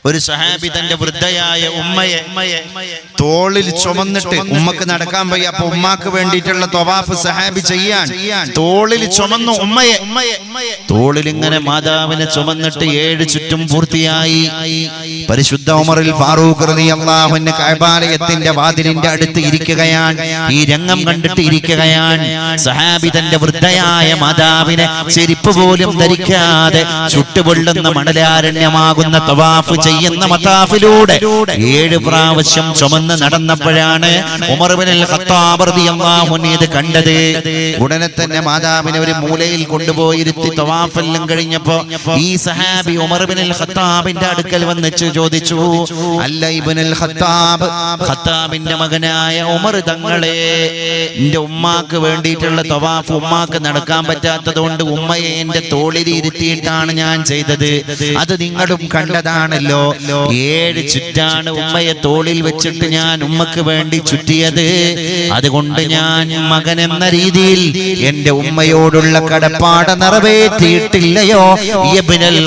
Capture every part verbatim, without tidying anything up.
ഒരു സഹാബി തന്റെ വൃദ്ധയായ ഉമ്മയെ തോളിൽ ചുമന്നിട്ട്, ഉമ്മക്ക് നടക്കാൻ വയ്യ, അപ്പൊ ഉമ്മാക്ക് വേണ്ടിയിട്ടുള്ള തവാഫ് സഹാബി ചെയ്യാൻ തോളിൽ ചുമന്നു ഉമ്മയെ. തോളിൽ ഇങ്ങനെ മാതാവിനെ ചുമന്നിട്ട് ഏഴ് ചുറ്റും പൂർത്തിയായി. പരിശുദ്ധ ഉമറുൽ ഫാറൂഖ് റളിയല്ലാഹു അൻഹു കഅബാലയത്തിന്റെ വാതിലിന്റെ അടുത്ത് ഇരിക്കുകയാണ്. ഈ രംഗം കണ്ടിട്ട് ഇരിക്കുകയാണ്. സഹാബി തന്റെ വൃദ്ധയായ മാതാവിനെ ചെരുപ്പ് പോലും ധരിക്കാതെ ചുട്ടുപൊള്ളുന്ന മണലാരണ്യമാകുന്ന തവാഫ് ചെയ്യുന്ന മതാഫിലൂടെ ഏഴ് പ്രാവശ്യം ചുമന്ന് നടന്നപ്പോഴാണ് ഉമർ ഇബ്നുൽ ഖത്താബ് റളിയല്ലാഹു അൻഹു ഇത് കണ്ടത്. ഉടനെ തന്നെ മാതാവിനെ ഒരു മൂലയിൽ കൊണ്ടുപോയിരുത്തി തവാഫെല്ലാം കഴിഞ്ഞപ്പോ ഈ സഹാബി ഉമർ ഇബ്നുൽ ഖത്താബിന്റെ അടുക്കൽ വന്ന് ചോദിച്ചു, അല്ല ഇബ്നുൽ ഖത്താബ്, ഖത്താബിന്റെ മകനായ ഉമർ തങ്ങളെ, എന്റെ ഉമ്മാക്ക് വേണ്ടിയിട്ടുള്ള തവാഫ് ഉമ്മാക്ക് നടക്കാൻ പറ്റാത്തത് കൊണ്ട് ഉമ്മയെ എന്റെ തോളിൽ ഇരുത്തിയിട്ടാണ് ഞാൻ ചെയ്തത്. അത് നിങ്ങളും കണ്ടതാണല്ലോ. ഏഴ് ചുറ്റാണ് ഉമ്മയെ തോളിൽ വെച്ചിട്ട് ഞാൻ ഉമ്മക്ക് വേണ്ടി ചുറ്റിയത്. അതുകൊണ്ട് ഞാൻ മകൻ എന്ന രീതിയിൽ എന്റെ ഉമ്മയോടുള്ള കടപ്പാട് നിറവേറ്റിയിട്ടില്ലയോ ഇബ്നുൽ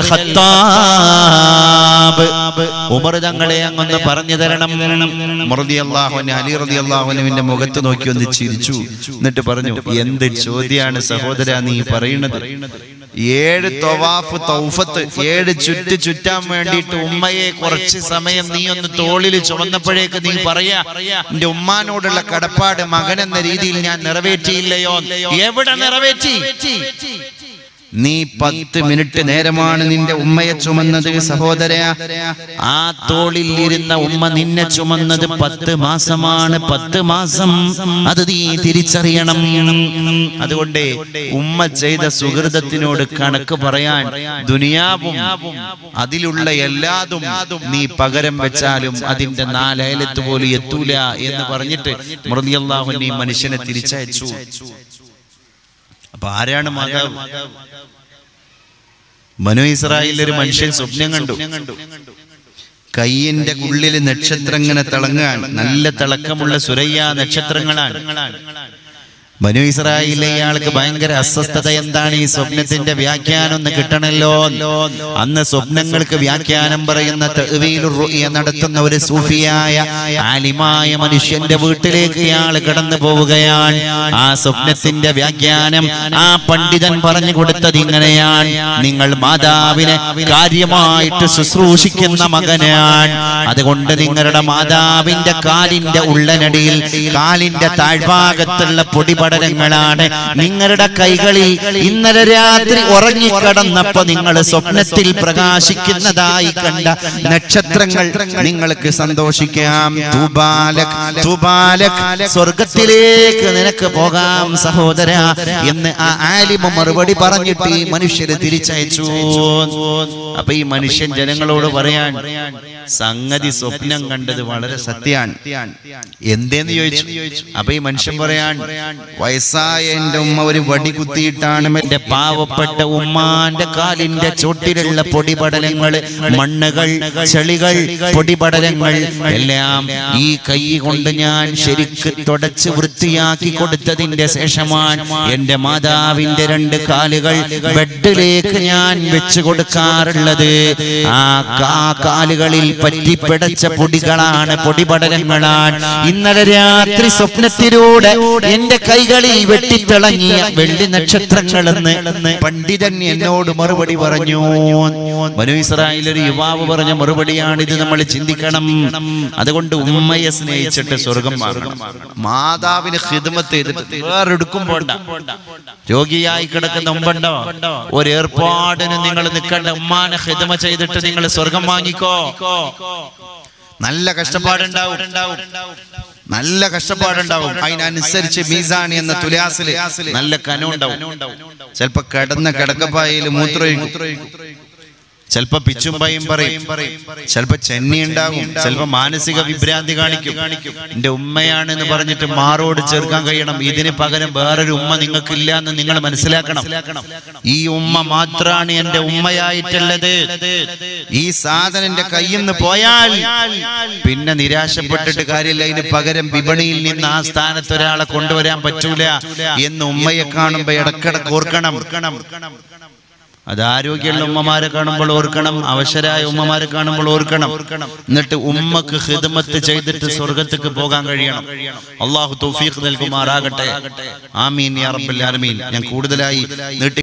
ഖത്താബ്? ഉമർ തങ്ങളെ അങ്ങൊന്ന് പറഞ്ഞു തരണം. റളിയല്ലാഹു അൻഹു അലി റളിയല്ലാഹു അൻഹുവിന്റെ മുഖത്ത് നോക്കി ഒന്ന് ചിരിച്ചു. എന്നിട്ട് പറഞ്ഞു, എന്ത് ചോദ്യാണ് സഹോദരാ നീ പറയുന്നത്? ഏഴ് തവാഫ് തൗഫത്ത്, ഏഴ് ചുറ്റ് ചുറ്റാൻ വേണ്ടിയിട്ട് ഉമ്മയെ കുറച്ച് സമയം നീ ഒന്ന് തോളിൽ ചുമന്നപ്പോഴേക്ക് നീ പറയാ എന്റെ ഉമ്മാനോടുള്ള കടപ്പാട് മകൻ എന്ന രീതിയിൽ ഞാൻ നിറവേറ്റിയില്ലയോ? എവിടെ നിറവേറ്റി? നീ പത്ത് മിനിറ്റ് നേരമാണ് നിന്റെ ഉമ്മയെ ചുമന്നത് സഹോദര. ആ തോളിൽ ഇരുന്ന ഉമ്മ നിന്നെ ചുമന്നത് പത്ത് മാസമാണ്. പത്ത് മാസം അത് നീ തിരിച്ചറിയണം. അതുകൊണ്ട് ഉമ്മ ചെയ്ത സുഹൃതത്തിനോട് കണക്ക് പറയാൻ ദുനിയാവും അതിലുള്ള എല്ലാതും നീ പകരം വെച്ചാലും അതിന്റെ നാലയലത്ത് പോലും എത്തൂല എന്ന് പറഞ്ഞിട്ട് റളിയല്ലാഹു അൻഹു ഈ മനുഷ്യനെ തിരിച്ചയച്ചു. അപ്പൊ ആരാണ് മാതാവ്? ബനു ഇസ്രായേലിൽ ഒരു മനുഷ്യൻ സ്വപ്നം കണ്ടു. കയ്യിന്റെ ഉള്ളിൽ നക്ഷത്രം ഇങ്ങനെ തിളങ്ങാൻ, നല്ല തിളക്കമുള്ള സുരയ്യ നക്ഷത്രങ്ങളാണ്. ബനു ഇസ്രായേലിലെ ഇയാൾക്ക് ഭയങ്കര അസ്വസ്ഥത. എന്താണ് ഈ സ്വപ്നത്തിന്റെ വ്യാഖ്യാനം ഒന്ന് കിട്ടണല്ലോ. അന്ന് സ്വപ്നങ്ങൾക്ക് വ്യാഖ്യാനം പറയുന്ന തഅ്വീലുർ റുഅ്യ നടത്തുന്ന ഒരു സൂഫിയായ ആലിമായ മനുഷ്യന്റെ വീട്ടിലേക്ക് ഇയാൾ കടന്നു പോവുകയാണ്. ആ സ്വപ്നത്തിന്റെ വ്യാഖ്യാനം ആ പണ്ഡിതൻ പറഞ്ഞു കൊടുത്തത് ഇങ്ങനെയാണ്: നിങ്ങൾ മാതാവിനെ കാര്യമായിട്ട് ശുശ്രൂഷിക്കുന്ന മകനാണ്. അതുകൊണ്ട് നിങ്ങളുടെ മാതാവിന്റെ കാലിന്റെ ഉള്ളനടിയിൽ, കാലിന്റെ താഴ്ഭാഗത്തുള്ള പൊടി ാണ് നിങ്ങളുടെ കൈകളിൽ ഇന്നലെ രാത്രി ഉറങ്ങിക്കടന്നപ്പോ നിങ്ങൾ സ്വപ്നത്തിൽ പ്രകാശിക്കുന്നതായി കണ്ട നക്ഷത്രങ്ങൾ. നിങ്ങൾക്ക് സന്തോഷിക്കാം. തൂബാലക് തൂബാലക്, സ്വർഗത്തിലേക്ക് നിനക്ക് പോകാം സഹോദര എന്ന് ആ ആലിമ മറുപടി പറഞ്ഞിട്ട് ഈ മനുഷ്യരെ തിരിച്ചയച്ചു. അപ്പൊ ഈ മനുഷ്യൻ ജനങ്ങളോട് പറയാൻ, സംഗതി സ്വപ്നം കണ്ടത് വളരെ സത്യാണ്, എന്തേന്ന് ചോദിച്ചു. അപ്പൊ ഈ മനുഷ്യൻ പറയാൻ, വയസ്സായ എന്റെ ഉമ്മ ഒരു വടി കുത്തിയിട്ടാണ് എന്റെ പാവപ്പെട്ട ഉമ്മാന്റെ കാലിന്റെ ചോട്ടിലുള്ള പൊടിപടലങ്ങള്, മണ്ണുകൾ, ചെളികൾ, പൊടിപടലങ്ങൾ എല്ലാം ഈ കൈ കൊണ്ട് ഞാൻ ശരിക്ക് തുടച്ച് വൃത്തിയാക്കി കൊടുത്തതിന്റെ ശേഷമാണ് എന്റെ മാതാവിന്റെ രണ്ട് കാലുകൾ ബെഡിലേക്ക് ഞാൻ വെച്ചു കൊടുക്കാറുള്ളത്. ആ കാലുകളിൽ പറ്റിപ്പിടച്ച പൊടികളാണ്, പൊടിപടലങ്ങളാണ്. ഇന്നലെ രാത്രി സ്വപ്നത്തിലൂടെ എന്റെ കൈകളിൽ വെട്ടിത്തിളങ്ങിയ വെള്ളി നക്ഷത്രങ്ങളെന്ന് പണ്ഡിതൻ എന്നോട് മറുപടി പറഞ്ഞു. ബനു ഇസ്രായേൽ ഒരു യുവാവ് പറഞ്ഞ മറുപടിയാണ് ഇത്. നമ്മൾ ചിന്തിക്കണം. അതുകൊണ്ട് ഉമ്മയെ സ്നേഹിച്ചിട്ട് സ്വർഗം വാങ്ങണം. മാതാവിന് ഖിദ്മത്ത് ചെയ്തിട്ട് വേറെടുക്കും പോണ്ട. രോഗിയായി കിടക്കുന്ന ഉമ്പുണ്ടോ, ഒരു ഏർപ്പാടിന് നിങ്ങൾ നിൽക്കേണ്ട. ഉമ്മാനെ ഖിദ്മ ചെയ്തിട്ട് നിങ്ങൾ സ്വർഗം വാങ്ങിക്കോ. നല്ല കഷ്ടപ്പാടുണ്ടാവും, നല്ല കഷ്ടപ്പാടുണ്ടാവും. അതിനനുസരിച്ച് മീസാൻ എന്ന തുലാസില് നല്ല കനമുണ്ടാവും. ചിലപ്പോ കിടന്ന കിടക്കപ്പായയിൽ മൂത്രമൊഴിക്കും, ചിലപ്പോ പിച്ചുംപയും പറയും, ചിലപ്പോ ചെന്നി ഉണ്ടാകും, ചിലപ്പോ മാനസിക വിഭ്രാന്തി കാണിക്കും. എന്റെ ഉമ്മയാണെന്ന് പറഞ്ഞിട്ട് മാറോട് ചേർക്കാൻ കഴിയണം. ഇതിന് പകരം വേറൊരു ഉമ്മ നിങ്ങൾക്കില്ല എന്ന് നിങ്ങൾ മനസ്സിലാക്കണം. ഈ ഉമ്മ മാത്രമാണ് എന്റെ ഉമ്മയായിട്ടുള്ളത്. ഈ സാധനം എന്റെ കയ്യിൽ നിന്ന് പോയാൽ പിന്നെ നിരാശപ്പെട്ടിട്ട് കാര്യമില്ല. ഇതിന് പകരം വിപണിയിൽ നിന്ന് ആ സ്ഥാനത്ത് ഒരാളെ കൊണ്ടുവരാൻ പറ്റൂല എന്ന് ഉമ്മയെ കാണുമ്പോ ഇടക്കിടക്ക് ഓർക്കണം. അത് ആരോഗ്യമുള്ള ഉമ്മമാരെ കാണുമ്പോൾ ഓർക്കണം, അവശരായ ഉമ്മമാരെ കാണുമ്പോൾ ഓർക്കണം. എന്നിട്ട് ഉമ്മക്ക് ഖിദ്മത്ത് ചെയ്തിട്ട് സ്വർഗത്തേക്ക് പോകാൻ കഴിയണം. അല്ലാഹു തൗഫീഖ് നൽകുമാറാകട്ടെ. ആമീൻ യാ റബ്ബൽ ആലമീൻ. ഞാൻ കൂടുതലായി നീട്ടി